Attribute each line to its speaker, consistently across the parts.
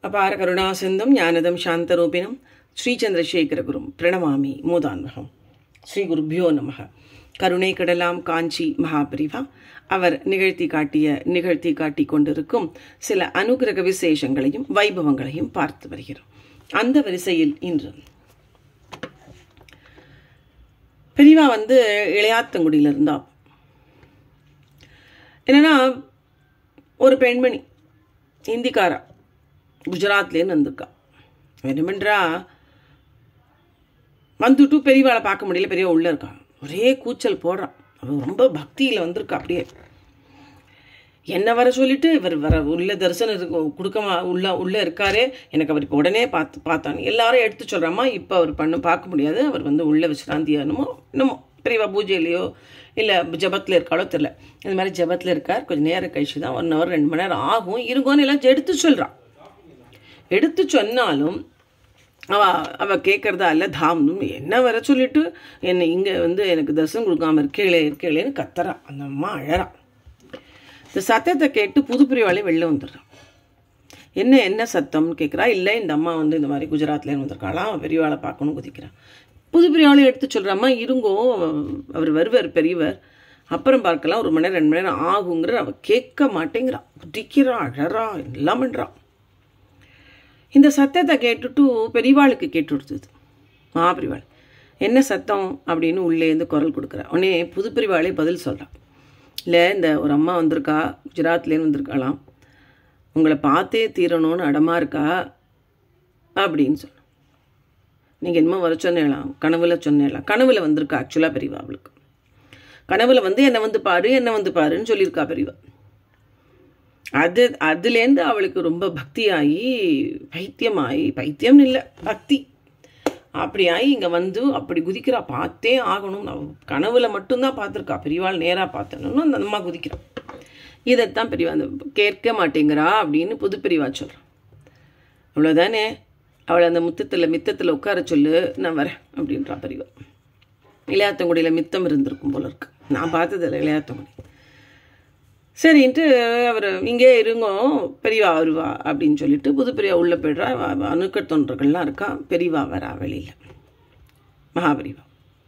Speaker 1: அபார கருணாசிந்தும் ஞானதம் சாந்தரூபிணம் ஸ்ரீ சந்திரசேகரகுரும் பிரணமாமி மூதான்மகம். ஸ்ரீ குருபியோ நமக. கருணை கடலாம் காஞ்சி மகாபிரிவா அவர் நிகழ்த்தி காட்டி கொண்டிருக்கும் சில அனுகிரக விசேஷங்களையும் வைபவங்களையும் பார்த்து வருகிறோம். அந்த வரிசையில் இன்று பெரியவா இளையாத்தங்குடியில் இருந்தா. என்னன்னா, ஒரு பெண்மணி இந்திக்காரா குஜராத்லேருந்து வந்திருக்கா. வேணுமென்றா வந்துட்டு பெரியவாளை பார்க்க முடியல. பெரியவா உள்ளே இருக்கா, ஒரே கூச்சல் போடுறான். அவள் ரொம்ப பக்தியில் வந்திருக்கா. அப்படியே என்ன வர சொல்லிட்டு இவர் உள்ள தரிசனம் கொடுக்கமா உள்ளே இருக்காரே. எனக்கு அவர் இப்போ உடனே பார்த்தாங்க. எல்லாரும் எடுத்து சொல்கிறாம்மா, இப்போ அவர் பார்க்க முடியாது, அவர் உள்ளே விசிராந்தியா என்னமோ பெரியவா பூஜையிலையோ இல்லை ஜபத்தில் இருக்காளோ தெரில. இந்த மாதிரி ஜபத்தில் இருக்கார். கொஞ்சம் நேரம் கழிச்சு தான் 1 hour 2 மணி நேரம் ஆகும் இருங்கன்னு எல்லாம் எடுத்து சொல்கிறான். எடுத்து சொன்னாலும் அவள் கேட்குறதா இல்லை. தாம்னு என்ன வர சொல்லிட்டு என்னை இங்கே எனக்கு தரிசனம் கொடுக்காம இருக்கேளேன்னு கத்துறா. அந்த அம்மா அழறான். இந்த சத்தத்தை கேட்டு புது பிரிவாளே வெளில வந்துடுறான். என்ன சத்தம்னு கேட்குறா. இல்லை, இந்த அம்மா இந்த மாதிரி குஜராத்லேருந்து வந்திருக்காளாம், பெரியவாளை பார்க்கணும் குதிக்கிறான். புது பிரிவாளை எடுத்து சொல்கிறாம்மா, இருங்கோ, அவர் வருவார் பெரியவர், அப்புறம் பார்க்கலாம், 1 மணி நேரம் 2 மணி நேரம் ஆகுங்கிற. அவள் கேட்க மாட்டேங்கிறான், குதிக்கிறான், அழறா, எல்லாம் பண்ணுறான். இந்த சத்தத்தை கேட்டுட்டு பெரியவாளுக்கு கேட்டு கொடுத்தது. மகாபிரிவாள் என்ன சத்தம் அப்படின்னு உள்ளேருந்து குரல் கொடுக்குறா. உடனே புது பிரிவாளே பதில் சொல்கிறான். இல்லை, இந்த ஒரு அம்மா வந்திருக்கா, குஜராத்லேருந்து வந்திருக்காளாம், உங்களை பார்த்தே தீரணும்னு அடமா இருக்கா அப்படின்னு சொன்னான். நீங்கள் என்னமோ வர சொன்னேலாம், கனவுல வந்திருக்கா. ஆக்சுவலாக பெரியவா அவளுக்கு கனவுல என்னை பாருன்னு சொல்லியிருக்கா பெரியவா. அதுலேருந்து அவளுக்கு ரொம்ப பக்தியாகி பைத்தியம்னு இல்லை, பக்தி அப்படியாகி இங்கே அப்படி குதிக்கிறா. பார்த்தே ஆகணும். கனவுல மட்டும்தான் பார்த்துருக்கா, பெரியவாள் நேராக பார்த்தணும்னு அந்த அம்மா குதிக்கிறான். இதைத்தான் பெரியவா கேட்க மாட்டேங்கிறா அப்படின்னு புது பெரியவா சொல்கிறான். அவ்வளோதானே, அவளை அந்த மித்தத்தில் உட்கார சொல்லு, நான் வரேன் அப்படின்றா பெரியவா. இளையாத்தங்குடியில் மித்தம் இருந்திருக்கும் போல இருக்கு, நான் பார்த்ததில்லை இளையாத்தங்குடி. சரின்ட்டு அவர் இங்கே இருங்கோ, பெரியவா வருவா அப்படின்னு சொல்லிட்டு புது பெரியவா உள்ளே போய்ட்றா. அணுக்க தொண்டர்கள்லாம் இருக்கா. பெரியவா வரா வெளியில். மகாபெரிவா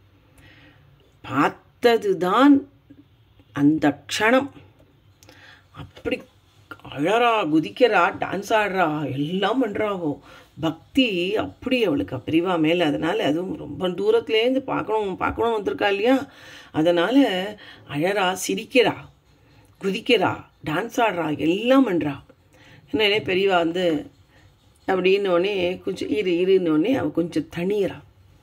Speaker 1: பார்த்ததுதான் அந்த க்ஷணம். அப்படி அழறா, குதிக்கிறா, டான்ஸ் ஆடுறா, எல்லாம் பண்ணுறாவோ. பக்தி அப்படி அவளுக்கு பெரியவா மேலே. அதனால் அதுவும் ரொம்ப தூரத்துலேருந்து பார்க்கணும் வந்திருக்கா இல்லையா, அதனால் அழறா, சிரிக்கிறா, குதிக்கிறா, டான்ஸ் ஆடுறா, எல்லாம் பண்ணுறா. என்னன்னே பெரியவா அப்படின்னோடனே கொஞ்சம் இருன்னொடனே அவள் கொஞ்சம் தனியறா.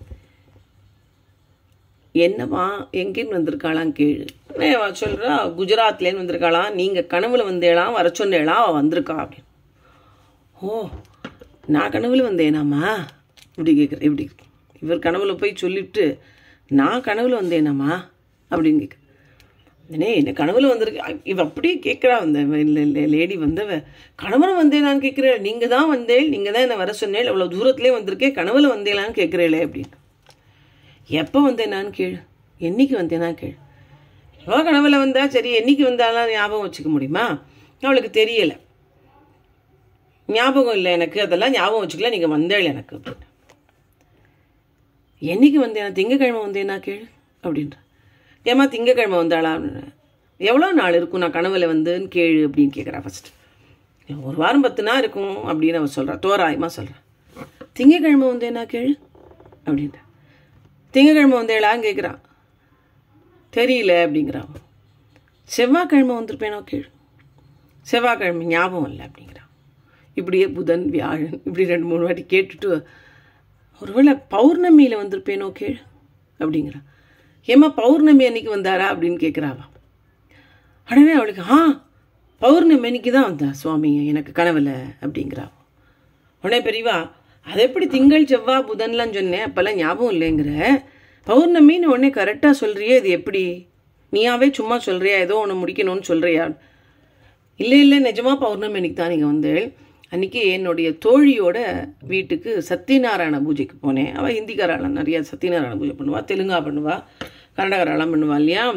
Speaker 1: என்னம்மா, எங்கேன்னு வந்திருக்காளாம் கேளு. அவள் சொல்கிறா, குஜராத்லேன்னு வந்திருக்காளாம், நீங்கள் கனவுல வந்தேலாம், வர சொன்னேலாம், அவள் வந்திருக்கா அப்படின்னு. ஓ, நான் கனவுல வந்தேனாம்மா இப்படி கேட்குறேன். எப்படி இவர் கனவுல போய் சொல்லிவிட்டு நான் கனவுல வந்தேனாம்மா அப்படின்னு கேட்குறேன். என்ன கனவுல வந்திருக்கு இவ அப்படியே கேட்குறா. லேடி கனவுல வந்தேனான்னு கேட்குறேன். நீங்கள் தான் வந்தேன், நீங்கள் தான் என்னை வர சொன்னேன், அவ்வளோ தூரத்துலேயே வந்திருக்கேன், கனவுல வந்தேனான்னு கேட்குறேளே அப்படின்னு. எப்போ வந்தேனான்னு கேளு, என்னைக்கு வந்தேனா கேளு. எவ்வளோ கனவுல வந்தா சரி, என்னைக்கு வந்தாலும் ஞாபகம் வச்சுக்க முடியுமா? அவளுக்கு தெரியலை, ஞாபகம் இல்லை எனக்கு, அதெல்லாம் ஞாபகம் வச்சுக்கல, நீங்கள் வந்தேள் எனக்கு அப்படின்னு. என்னைக்கு வந்தேனா, திங்கக்கிழமை வந்தேனா கேளு அப்படின்ற. ஏமா திங்கக்கிழமை வந்தாளா? எவ்வளோ நாள் இருக்கும் நான் கனவுல வந்துன்னு கேளு அப்படின்னு கேட்குறா. ஃபஸ்ட்டு 1 வாரம் 10 நாள் இருக்கும் அப்படின்னு அவள் சொல்கிறா, தோராயமாக சொல்கிறா. திங்கக்கிழமை வந்தேனா கேளு அப்படின்ற. திங்கக்கிழமை வந்தேளான்னு கேட்குறான். தெரியல அப்படிங்கிறா. செவ்வாய்க்கிழமை வந்திருப்பேனோ கேளு. செவ்வாய்க்கிழமை ஞாபகம் இல்லை அப்படிங்கிறான். இப்படியே புதன் வியாழன் இப்படி 2-3 வாட்டி கேட்டுட்டு, ஒருவேளை பௌர்ணமியில் வந்திருப்பேனோ கேளு அப்படிங்கிறான். ஏமா பௌர்ணமி அன்னைக்கு வந்தாரா அப்படின்னு கேட்குறாவா. உடனே அவளுக்கு பௌர்ணமி அன்னைக்கு தான் வந்தா சுவாமி எனக்கு கனவுல அப்படிங்கிறா. உடனே பெரியவா, அது எப்படி திங்கள் செவ்வாய் புதன்லாம் சொன்னேன், அப்போல்லாம் ஞாபகம் இல்லைங்கிற, பௌர்ணமின்னு உடனே கரெக்டாக சொல்கிறியே, இது எப்படி நீயாவே சும்மா சொல்கிறியா, ஏதோ ஒன்று முடிக்கணும்னு சொல்கிறியா? இல்லை நிஜமாக பௌர்ணமி அன்னைக்கு தான் நீங்கள் வந்தேள். அன்றைக்கி என்னுடைய தோழியோட வீட்டுக்கு சத்யநாராயண பூஜைக்கு போனேன். அவள் ஹிந்திக்காராலாம் நிறையா சத்யநாராயண பூஜை பண்ணுவாள், தெலுங்கா பண்ணுவாள், கன்னடகாரெல்லாம் பண்ணுவாள் இல்லையா.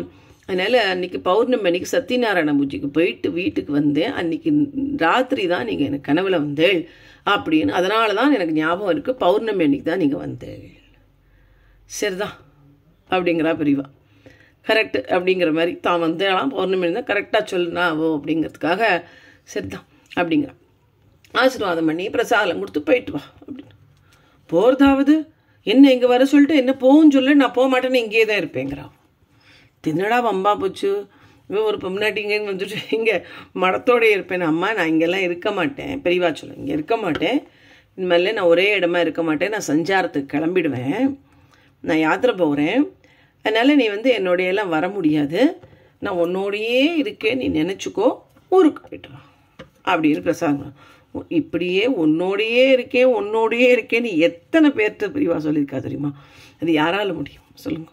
Speaker 1: அதனால் அன்றைக்கி பௌர்ணமி அன்றைக்கி சத்யநாராயண பூஜைக்கு போயிட்டு வீட்டுக்கு வந்தேன். அன்றைக்கி ராத்திரி தான் நீங்கள் எனக்கு கனவில் வந்தேள் அப்படின்னு. அதனால தான் எனக்கு ஞாபகம் இருக்குது, பௌர்ணமி அன்றைக்கி தான் நீங்கள் வந்தேள். சரிதான் அப்படிங்கிறா பெரியவா. கரெக்டு அப்படிங்கிற மாதிரி தான் வந்தேலாம், பௌர்ணமி தான் கரெக்டாக சொல்லுனா ஓ அப்படிங்கிறதுக்காக சரிதான் அப்படிங்கிறான். ஆசீர்வாதம் பண்ணி பிரசாதம் கொடுத்து போயிட்டு வா அப்படின்னு. போகிறதாவது என்ன இங்கே வர சொல்லிட்டு என்ன போகுன்னு சொல்லு, நான் போக மாட்டேன்னு இங்கேயே தான் இருப்பேங்கிறான். தின்னடா வம்பா போச்சு, ஒரு பொம்னாட்டி இங்கேன்னு வந்துட்டு இங்கே மடத்தோடே இருப்பேன். அம்மா நான் இங்கெல்லாம் இருக்க மாட்டேன், பெரியவா சொல்ல இங்கே இருக்க மாட்டேன், இனிமேல் நான் ஒரே இடமா இருக்க மாட்டேன், நான் சஞ்சாரத்துக்கு கிளம்பிடுவேன், நான் யாத்திரை போகிறேன், அதனால் நீ என்னோடையெல்லாம் வர முடியாது, நான் உன்னோடையே இருக்கேன் நீ நினச்சிக்கோ, ஊருக்கு போய்ட்டு வா அப்படின்னு பிரசாதம். இப்படியே உன்னோடையே இருக்கேன்னு எத்தனை பேர்கிட்ட பிரிவா சொல்லியிருக்கா தெரியுமா? அது யாரால முடியும் சொல்லுங்க?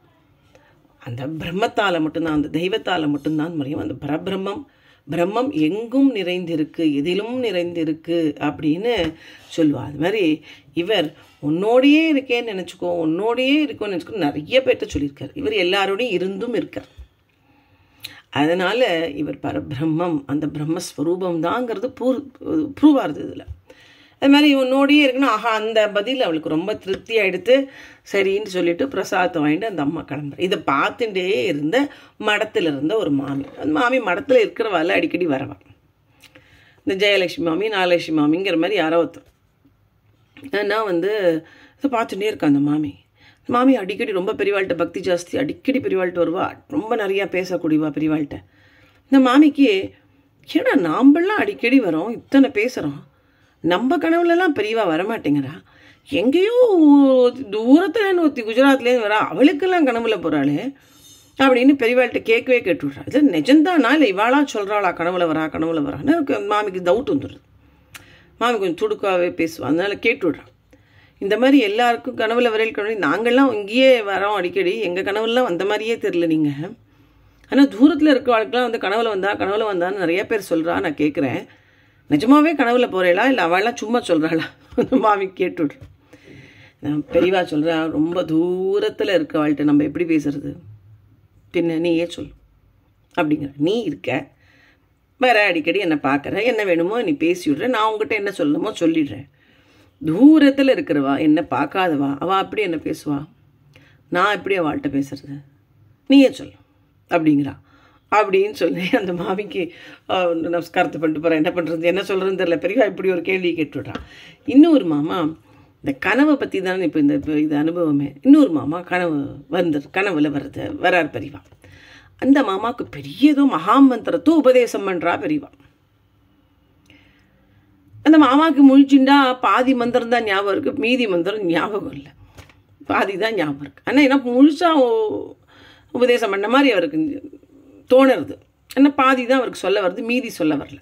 Speaker 1: அந்த பிரம்மத்தால் மட்டும்தான், அந்த தெய்வத்தால் மட்டும்தான் முடியும். அந்த பிரம்மம் எங்கும் நிறைந்திருக்கு, எதிலும் நிறைந்திருக்கு அப்படின்னு சொல்லுவா. அது மாதிரி இவர் உன்னோடையே இருக்கேன்னு நினச்சிக்கோ, உன்னோடையே இருக்கோன்னு நினச்சிக்கோ நிறைய பேர்கிட்ட சொல்லியிருக்கார். இவர் எல்லாரோடையும் இருந்தும் இருக்கார். அதனால் இவர் பரபிரம்மம், அந்த பிரம்மஸ்வரூபம் தாங்கிறது ப்ரூவ் ஆகுது இதில். அது மாதிரி உன்னோடையே இருக்குன்னா ஆஹா, அந்த பதில் அவளுக்கு ரொம்ப திருப்தி ஆகிடுத்து. சரின்னு சொல்லிட்டு பிரசாதத்தை வாங்கிட்டு அந்த அம்மா கிளம்புற. இதை பார்த்துட்டே இருந்த மடத்தில் இருந்த ஒரு மாமி, அந்த மாமி மடத்தில் இருக்கிறவாள் அடிக்கடி வரவா. இந்த ஜெயலட்சுமி மாமி, நாகலட்சுமி மாமிங்கிற மாதிரி யாரோ ஒருத்தர். நான் இதை பார்த்துட்டே இருக்கேன். அந்த மாமி அடிக்கடி ரொம்ப பெரியவாள்கிட்ட பக்தி ஜாஸ்தி, அடிக்கடி பெரியவாள்கிட்ட வருவா, ரொம்ப நிறையா பேசக்கூடியவா பெரியவாள்கிட்ட. இந்த மாமிக்கு ஏன்னா நாம்பெல்லாம் அடிக்கடி வரோம், இத்தனை பேசுகிறோம், நம்ம கனவுலலாம் பெரியவா வரமாட்டேங்கிறா, எங்கேயோ தூரத்தில் ஒருத்தி குஜராத்லேருந்து வரா, அவளுக்கெல்லாம் கனவுல போகிறாளே அப்படின்னு பெரியவாள்கிட்ட கேட்கவே கேட்டுவிட்றா. இது நிஜம்தானா இல்லை இவாளா சொல்கிறாளா கனவுல வரான்னு மாமிக்கு டவுட் வந்துடுது. மாமி கொஞ்சம் துடுக்காகவே பேசுவாள், அதனால் கேட்டுவிட்றான். இந்த மாதிரி எல்லாருக்கும் கனவுல வரையில் கனவு, நாங்கள்லாம் இங்கேயே வரோம் அடிக்கடி, எங்கள் கனவுலாம் வந்த மாதிரியே தெரில நீங்கள், ஆனால் தூரத்தில் இருக்க வாழ்க்கைலாம் கனவுல வந்தான்னு நிறைய பேர் சொல்கிறா. நான் கேட்குறேன், நிஜமாவே கனவுல போகிறேளா இல்லை அவள்லாம் சும்மா சொல்கிறாளா? மாமி கேட்டுவிட்றேன். நான் பெரியவா சொல்கிறா, ரொம்ப தூரத்தில் இருக்க வாழ்கிட்ட நம்ம எப்படி பேசுறது, பின்ன நீயே சொல்லு அப்படிங்கிற. நீ இருக்க வேற அடிக்கடி என்னை பார்க்குற, என்ன வேணுமோ நீ பேசி விட்ற, நான் உங்ககிட்ட என்ன சொல்லணுமோ சொல்லிடுறேன். தூரத்தில் இருக்கிறவா, என்ன பார்க்காதவா, அவள் அப்படி என்ன பேசுவா, நான் எப்படி அவள்கிட்ட பேசுறது, நீயே சொல்லு அப்படிங்கிறா. அப்படின்னு சொல்லி அந்த மாமிக்கு நமஸ்காரத்தை பண்ணிட்டு போகிறேன். என்ன பண்ணுறது, என்ன சொல்கிறதுன்னு தெரியல. பெரியவா இப்படி ஒரு கேள்வி கேட்டுவிட்றான். இன்னொரு மாமா இந்த கனவை பற்றி தானே இப்போ இது அனுபவமே. இன்னொரு மாமா கனவுல வரார் பெரியவா. அந்த மாமாவுக்கு பெரிய ஏதோ மகாமந்திரத்தை உபதேசம் பண்ணுறா பெரியவா. அந்த மாமாவுக்கு முழிச்சுண்டா பாதி மந்திரம் தான் ஞாபகம் இருக்குது, மீதி மந்திரம் ஞாபகம் இல்லை, பாதி தான் ஞாபகம் இருக்குது. ஆனால் என்ன முழுசாக உபதேசம் பண்ண மாதிரி அவருக்கு தோணுறது, ஆனால் பாதி தான் அவருக்கு சொல்ல வருது, மீதி சொல்ல வரல.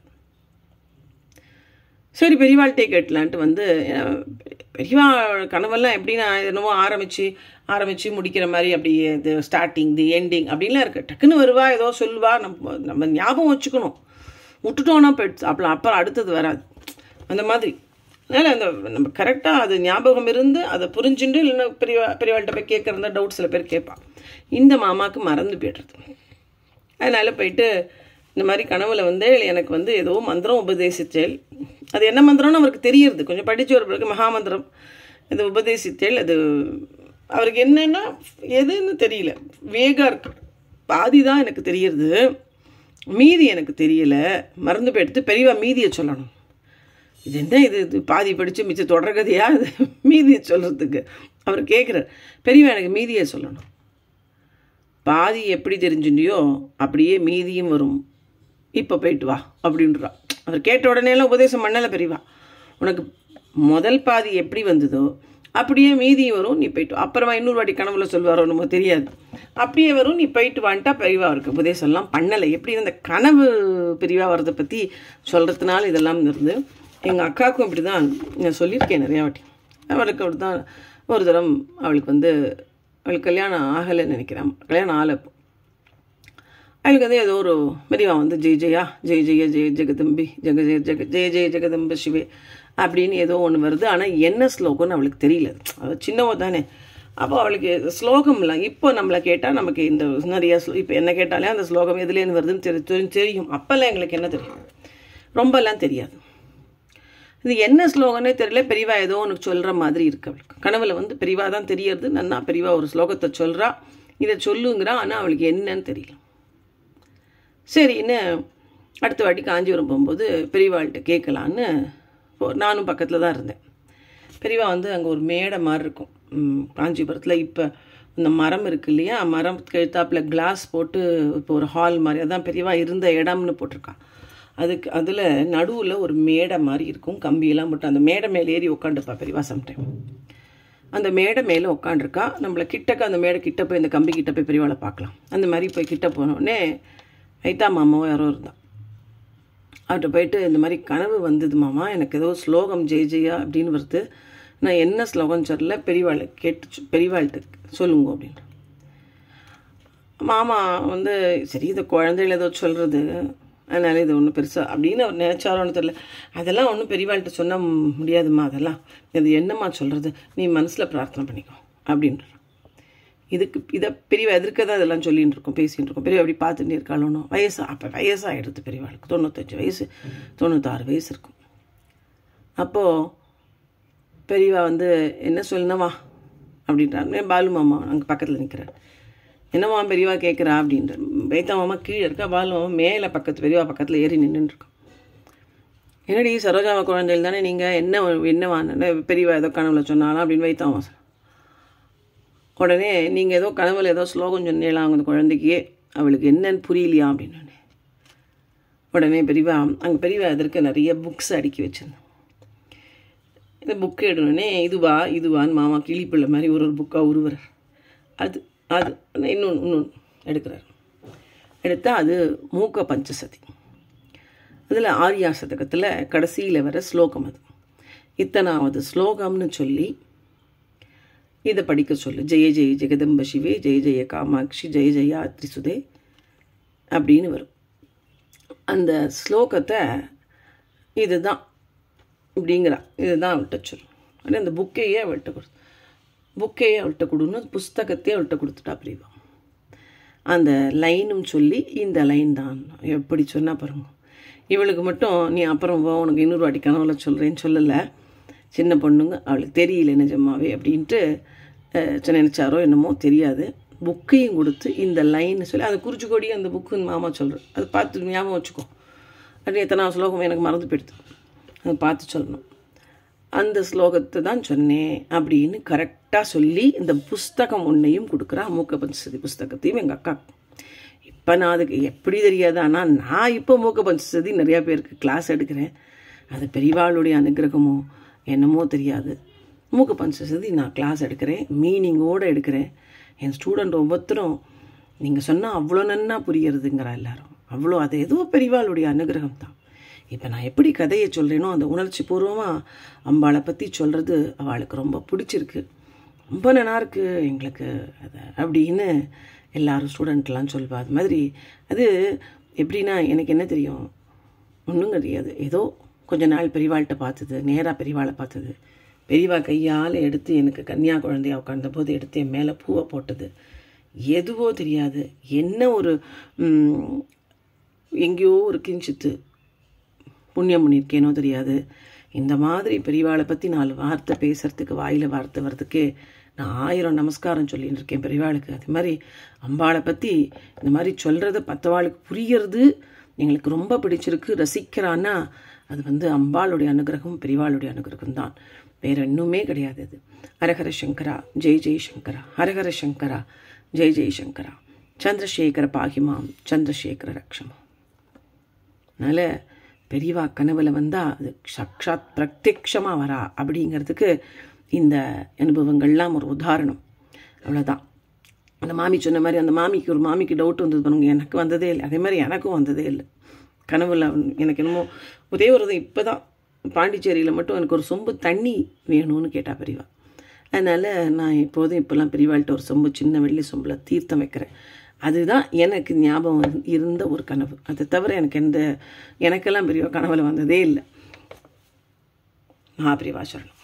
Speaker 1: சரி பெரியவாள்கிட்டே கேட்டலான்ட்டு பெரியவா கனவெல்லாம் எப்படின்னா என்னவோ ஆரம்பித்து முடிக்கிற மாதிரி, அப்படி இது ஸ்டார்டிங் தி எண்டிங் அப்படின்லாம் இருக்குது. டக்குன்னு வருவா, ஏதோ சொல்லுவா, நம்ம ஞாபகம் வச்சுக்கணும், விட்டுட்டோன்னா போயிடுச்சு, அப்புறம் அடுத்தது வராது அந்த மாதிரி. அதனால் நம்ம கரெக்டாக அது ஞாபகம் இருந்து அதை புரிஞ்சுட்டு, இல்லைன்னா பெரியவாள்கிட்ட போய் கேட்குறதா டவுட் சில பேர் கேட்பான். இந்த மாமாவுக்கு மறந்து போய்டுறது. அதனால் போயிட்டு இந்த மாதிரி கனவுல எனக்கு ஏதோ மந்திரம் உபதேசித்தேள், அது என்ன மந்திரம்னு அவருக்கு தெரியுது, கொஞ்சம் படித்து ஒரு பிறகு மகாமந்திரம் இது உபதேசித்தேள். அது அவருக்கு என்னென்னா எதுன்னு தெரியல, வேகா இருக்கு, பாதி தான் எனக்கு தெரியுது, மீதி எனக்கு தெரியலை, மறந்து போயிடுத்து. பெரியவா மீதியை சொல்லணும். இது என்ன இது பாதி படித்து மிச்சம் தொடர்கதையா இது மீதியை சொல்கிறதுக்கு அவர் கேட்குறார். பெரியவா எனக்கு மீதியை சொல்லணும், பாதி எப்படி தெரிஞ்சுட்டியோ அப்படியே மீதியும் வரும், இப்போ போயிட்டு வா அப்படின்றா. அவர் கேட்ட உடனேலாம் உபதேசம் பண்ணலை பெரியவா. உனக்கு முதல் பாதி எப்படி வந்ததோ அப்படியே மீதியும் வரும், நீ போயிட்டு அப்புறமா இன்னொரு வாட்டி கனவுல சொல்லுவாரோ நமக்கு தெரியாது, அப்படியே வரும், நீ போயிட்டு வான்ட்டா பெரியவா அவருக்கு உபதேசம்லாம் பண்ணலை. எப்படி அந்த கனவு பெரியவா வரதை பற்றி சொல்கிறதுனால இதெல்லாம் இருந்து. எங்கள் அக்காவுக்கும் இப்படி தான் நான் சொல்லியிருக்கேன் நிறையா வாட்டி. அவளுக்கு அப்படி தான் ஒரு தரம் அவளுக்கு கல்யாணம் ஆகலைன்னு நினைக்கிறேன், கல்யாணம் ஆகலை. அவளுக்கு ஏதோ ஒரு பெரியவா ஜெய ஜெயா ஜெய ஜெய ஜெய ஜெகதம்பி ஜெய ஜெய ஜெகதம்ப சிவே அப்படின்னு ஏதோ ஒன்று வருது. ஆனால் என்ன ஸ்லோகம்னு அவளுக்கு தெரியல, அவள் சின்னவோ தானே, அப்போ அவளுக்கு ஸ்லோகம்லாம் இப்போ நம்மளை கேட்டால் நமக்கு இந்த நிறைய இப்போ என்ன கேட்டாலே அந்த ஸ்லோகம் எதுலேருந்து வருதுன்னு தெரியும். அப்போல்லாம் எங்களுக்கு என்ன தெரியும், ரொம்பலாம் தெரியாது. இது என்ன ஸ்லோகனே தெரியல, பெரியவா ஏதோ உனக்கு சொல்கிற மாதிரி இருக்கு அவளுக்கு. கனவுல வந்து பெரியவா தான் தெரியறது, நன்னா பெரியவா ஒரு ஸ்லோகத்தை சொல்கிறா, இதை சொல்லுங்கிறா, ஆனால் அவளுக்கு என்னன்னு தெரியல. சரின்னு அடுத்த வாட்டி காஞ்சிபுரம் போகும்போது பெரியவாள்கிட்ட கேட்கலான்னு நானும் பக்கத்தில் தான் இருந்தேன். பெரியவா வந்து அங்கே ஒரு மேடை மாதிரி இருக்கும் காஞ்சிபுரத்தில். இப்போ இந்த மரம் இருக்குது இல்லையா, மரம் கழுத்தாப்பில் கிளாஸ் போட்டு இப்போ ஒரு ஹால் மாதிரி, அதான் பெரியவா இருந்த இடம்னு போட்டிருக்கா. அதில் நடுவில் ஒரு மேடை மாதிரி இருக்கும், கம்பியெல்லாம் போட்டு அந்த மேடை மேலே ஏறி உட்காந்துப்பா பெரியவா சம்டைம். அந்த மேடை மேலே உட்காண்டிருக்கா. நம்மளை கிட்டக்க அந்த மேடை கிட்ட போய் இந்த கம்பி கிட்ட போய் பெரியவாளை பார்க்கலாம். அந்த மாதிரி போய் கிட்ட போனோடனே ஐத்தா மாமாவோ யாரோ இருந்தான். அவர்கிட்ட போயிட்டு இந்த மாதிரி கனவு வந்தது மாமா, எனக்கு ஏதோ ஸ்லோகம் ஜெய ஜெயா அப்படின்னு வருது, நான் என்ன ஸ்லோகம் சொல்லல, பெரியவாளை பெரியவாள்கிட்ட சொல்லுங்க அப்படின்னு. மாமா வந்து சரி இது குழந்தைகள் ஏதோ சொல்கிறது, அதனால இது ஒன்றும் பெருசாக அப்படின்னு அவர் நினச்சாரோன்னு தெரியல. அதெல்லாம் ஒன்றும் பெரியவாள்கிட்ட சொன்ன முடியாதுமா, அதெல்லாம் இது என்னம்மா சொல்கிறது, நீ மனசில் பிரார்த்தனை பண்ணிக்கோ அப்படின்ற. இதை பெரியவா எதிர்க்க தான் இதெல்லாம் சொல்லிகிட்டு இருக்கோம், பேசிகிட்டு இருக்கோம். பெரியவா அப்படி பார்த்துட்டு இருக்காளோன்னு அப்போ வயசாகிடுது பெரியவாளுக்கு, 95 வயசு 96 வயசு இருக்கும். அப்போது பெரியவா வந்து என்ன சொல்லணுமா அப்படின்றாங்க. பாலு மாமா அங்கே பக்கத்தில் நிற்கிறார். என்னம்மா பெரியவா கேட்குறா அப்படின்ற. வைத்தா மாமா கீழே இருக்கா, பாலு மாமா மேலே பெரியவா பக்கத்தில் ஏறி நின்றுருக்கோம். என்னடி சரோஜாமா குழந்தைகள் தானே நீங்கள், என்னவான பெரியவா ஏதோ கனவுல சொன்னாலாம் அப்படின்னு வைத்தா மாமா. உடனே நீங்கள் ஏதோ கனவுல ஏதோ ஸ்லோகம் சொன்னீங்களாம் அந்த குழந்தைக்கு, அவளுக்கு என்னன்னு புரியலையா அப்படின்னு. உடனே பெரியவா அங்கே பெரியவா எதற்கு நிறைய புக்ஸ் அடுக்கி வச்சுருந்தேன். இந்த புக்கு எடுனோடனே இதுவான்னு மாமா கிளிப்பிள்ளை மாதிரி ஒரு புக்காக உருவுறார். அது இன்னொன்று எடுக்கிறார். எடுத்தால் அது மூக்க பஞ்சசதி. அதில் ஆர்யா சதகத்தில் கடைசியில் வர ஸ்லோகம் அது. இத்தனாவது ஸ்லோகம்னு சொல்லி இதை படிக்க சொல்லு. ஜெய ஜெய ஜெகதம்ப சிவே, ஜெய ஜெய காமாட்சி, ஜெய ஜெயா திரிசுதே அப்படின்னு வரும். அந்த ஸ்லோகத்தை இதுதான் இப்படிங்கிறா, இதுதான் அவள்கிட்ட சொல்லு. ஆனால் அந்த புக்கையே அவள்கிட்ட கொடுன்னு புஸ்தகத்தையே அவள்கிட்ட கொடுத்துட்டா பெரியவா. அந்த லைனும் சொல்லி இந்த லைன் தான் எப்படி சொன்னால் பாருங்க. இவளுக்கு மட்டும் நீ அப்புறம் உனக்கு இன்னொரு வாட்டி கனவுல சொல்கிறேன்னு சொல்லலை. சின்ன பொண்ணுங்க அவளுக்கு தெரியல நிஜமாவே அப்படின்ட்டு நினச்சாரோ என்னமோ தெரியாது. புக்கையும் கொடுத்து இந்த லைன்னு சொல்லி அதை குறிச்சு கொடி அந்த புக்குன்னு மாமா சொல்கிறேன், அது பார்த்து ஞாபகம் வச்சுக்கோ. அப்படி எத்தனை ஸ்லோகம் எனக்கு மறந்து போயிடுது, அதை பார்த்து சொல்லணும். அந்த ஸ்லோகத்தை தான் சொன்னேன் அப்படின்னு கரெக்டாக சொல்லி இந்த புஸ்தகம் ஒன்றையும் கொடுக்குறா. மூக்க பஞ்சசதி புஸ்தகத்தையும் எங்கள் அக்கா. இப்போ நான் அதுக்கு எப்படி தெரியாது, ஆனால் நான் இப்போ மூக்க பஞ்சசதி நிறையா பேருக்கு கிளாஸ் எடுக்கிறேன். அது பெரியவாளுடைய அனுகிரகமோ என்னமோ தெரியாது. மூக்க பஞ்சசதி நான் கிளாஸ் எடுக்கிறேன், மீனிங்கோடு எடுக்கிறேன். என் ஸ்டூடெண்ட் ஒவ்வொருத்தரும் நீங்கள் சொன்னால் அவ்வளோ நன்னா புரியறதுங்கிறா எல்லாரும். அவ்வளோ அது ஏதோ பெரியவாளுடைய அனுகிரகம் தான். இப்போ நான் எப்படி கதையை சொல்கிறேனோ அந்த உணர்ச்சி பூர்வமாக அம்பாளை பற்றி சொல்கிறது அவளுக்கு ரொம்ப பிடிச்சிருக்கு, ரொம்ப நல்லா இருக்குது எங்களுக்கு அதை அப்படின்னு எல்லோரும் ஸ்டூடெண்ட்லாம் சொல்வா. அது மாதிரி அது எப்படின்னா எனக்கு என்ன தெரியும், ஒன்றும் தெரியாது. ஏதோ கொஞ்ச நாள் பெரியவாள்கிட்ட பார்த்தது, நேராக பெரியவாளை பார்த்தது, பெரியவா கையால் எடுத்து எனக்கு கன்னியா குழந்தையா உட்கார்ந்த போது எடுத்து என் மேலே பூவை போட்டது, எதுவோ தெரியாது. என்ன ஒரு எங்கேயோ ஒரு கிஞ்சித்து புண்ணியம் பண்ணியிருக்கேனோ தெரியாது. இந்த மாதிரி பெரியவாளை பற்றி 4 வார்த்தை பேசுகிறதுக்கு வாயில் வார்த்தை வர்றதுக்கே நான் 1000 நமஸ்காரம் சொல்லின்னு இருக்கேன் பெரியவாளுக்கு. அது மாதிரி அம்பாளை பற்றி இந்த மாதிரி சொல்கிறத மற்றவாளுக்கு புரியறது எங்களுக்கு ரொம்ப பிடிச்சிருக்கு, ரசிக்கிறான்னா அது வந்து அம்பாளுடைய அனுகிரகம், பெரியவாளுடைய அனுகிரகம் தான், வேறு இன்னுமே கிடையாது. அது ஹரஹர சங்கரா ஜெய் ஜெய் சங்கரா, ஹரஹர சங்கரா ஜெய் ஜெய் சங்கரா, சந்திரசேகர பாகிமாம் சந்திரசேகர ரக்ஷமா. அதனால் பெரியவா கனவுல வந்தால் அது சாட்சாத் பிரத்யக்ஷமாக வரா அப்படிங்கிறதுக்கு இந்த அனுபவங்கள்லாம் ஒரு உதாரணம். அவ்வளோதான். அந்த மாமி சொன்ன மாதிரி அந்த ஒரு மாமிக்கு டவுட் வந்தது பண்ணுங்க, எனக்கு வந்ததே இல்லை. அதே மாதிரி எனக்கும் வந்ததே இல்லை கனவுல. எனக்கு என்னமோ ஒரே ஒரு இப்போ தான் பாண்டிச்சேரியில் மட்டும் எனக்கு ஒரு சொம்பு தண்ணி வேணும்னு கேட்டா பெரியவா. அதனால் நான் இப்போலாம் பெரியவாள்கிட்ட ஒரு சொம்பு, சின்ன வெள்ளி சொம்பில் தீர்த்தம் வைக்கிறேன். அதுதான் எனக்கு ஞாபகம் இருந்த ஒரு கனவு. அதை தவிர எனக்கெல்லாம் பெரிய கனவுல வந்ததே இல்லை. மகாபிரிவா சரணம்.